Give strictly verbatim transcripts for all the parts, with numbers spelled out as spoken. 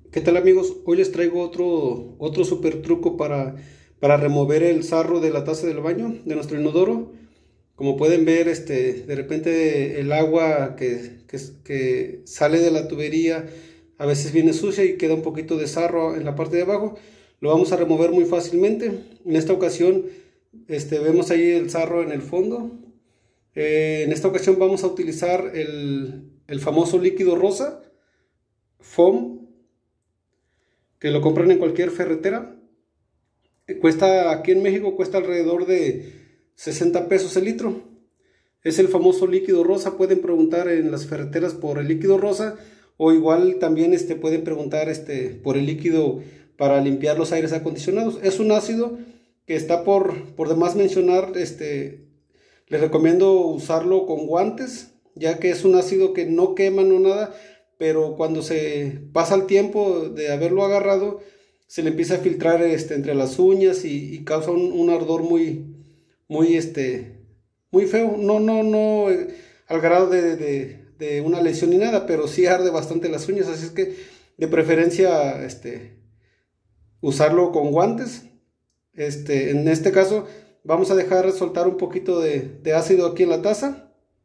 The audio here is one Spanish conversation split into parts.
¿Qué tal, amigos? Hoy les traigo otro, otro super truco para, para remover el sarro de la taza del baño de nuestro inodoro. Como pueden ver, este, de repente el agua que, que, que sale de la tubería a veces viene sucia y queda un poquito de sarro en la parte de abajo. Lo vamos a remover muy fácilmente. En esta ocasión este, vemos ahí el sarro en el fondo. Eh, en esta ocasión vamos a utilizar el, el famoso líquido rosa, foam, que lo compran en cualquier ferretera. Cuesta, aquí en México cuesta alrededor de sesenta pesos el litro. Es el famoso líquido rosa. Pueden preguntar en las ferreteras por el líquido rosa, o igual también este, pueden preguntar este, por el líquido para limpiar los aires acondicionados. Es un ácido que está por, por demás mencionar. Este, les recomiendo usarlo con guantes, ya que es un ácido que no quema, no nada, pero cuando se pasa el tiempo de haberlo agarrado, se le empieza a filtrar este, entre las uñas y, y causa un, un ardor muy, muy, este, muy feo. No, no, no eh, al grado de, de, de una lesión ni nada, pero sí arde bastante las uñas, así es que de preferencia este, usarlo con guantes. Este, en este caso vamos a dejar soltar un poquito de, de ácido aquí en la taza.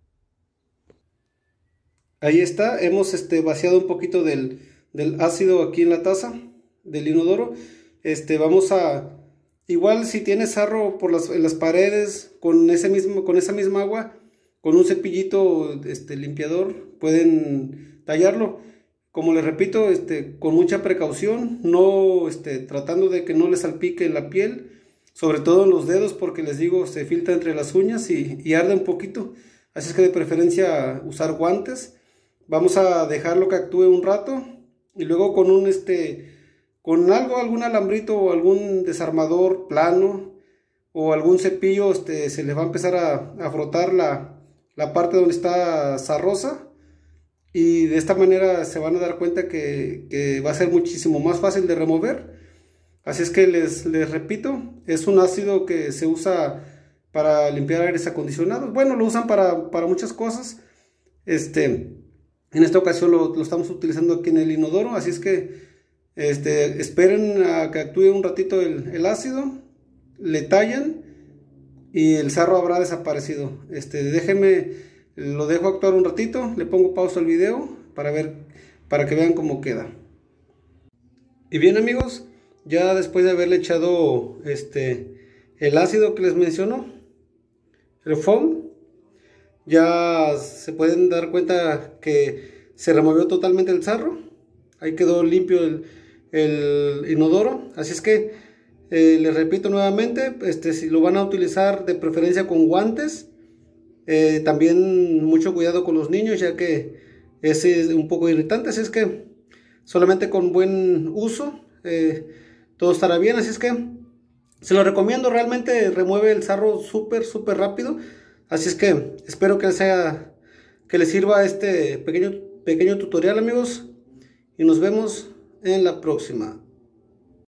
Ahí está, hemos este, vaciado un poquito del, del ácido aquí en la taza del inodoro. Este, vamos a, igual si tienes sarro por las, en las paredes, con, ese mismo, con esa misma agua, con un cepillito este, limpiador, pueden tallarlo. Como les repito, este, con mucha precaución, no este, tratando de que no les salpique la piel, sobre todo en los dedos, porque les digo, se filtra entre las uñas y, y arde un poquito. Así es que de preferencia usar guantes. Vamos a dejarlo que actúe un rato y luego con un este con algo, algún alambrito o algún desarmador plano o algún cepillo, este se le va a empezar a, a frotar la, la parte donde está sarrosa, y de esta manera se van a dar cuenta que, que va a ser muchísimo más fácil de remover. Así es que les, les repito, es un ácido que se usa para limpiar aires acondicionados. Bueno, lo usan para, para muchas cosas. Este En esta ocasión lo, lo estamos utilizando aquí en el inodoro, así es que este, esperen a que actúe un ratito el, el ácido, le tallan y el sarro habrá desaparecido. Este, déjenme, lo dejo actuar un ratito, le pongo pausa al video para ver, para que vean cómo queda. Y bien, amigos, ya después de haberle echado este, el ácido que les menciono, el foam, ya se pueden dar cuenta que se removió totalmente el sarro. Ahí quedó limpio el, el inodoro. Así es que eh, les repito nuevamente, este, si lo van a utilizar, de preferencia con guantes. Eh, también mucho cuidado con los niños, ya que es un poco irritante. Así es que solamente con buen uso eh, todo estará bien. Así es que se lo recomiendo. Realmente remueve el sarro súper súper rápido. Así es que espero que sea, que les sirva este pequeño, pequeño tutorial, amigos, y nos vemos en la próxima.